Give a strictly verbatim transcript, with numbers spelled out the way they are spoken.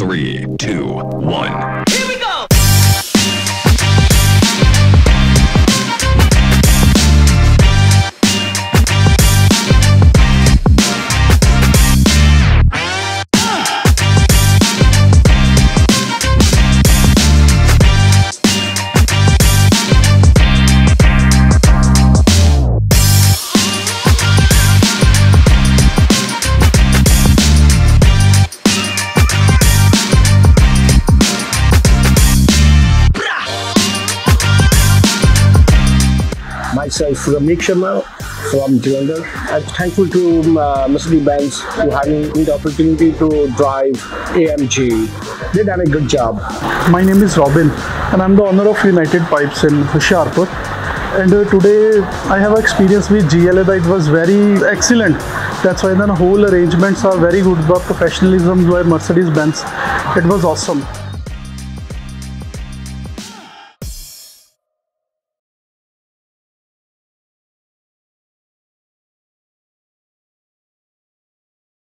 Three, two, one. Here we go! Myself, Ramik Sharma from Jalandhar. I'm thankful to uh, Mercedes-Benz for having me the opportunity to drive A M G. They done a good job. My name is Robin and I'm the owner of United Pipes in Hoshiarpur. And uh, today I have experience with G L A that it was very excellent. That's why the whole arrangements are very good. The professionalism by Mercedes-Benz, it was awesome.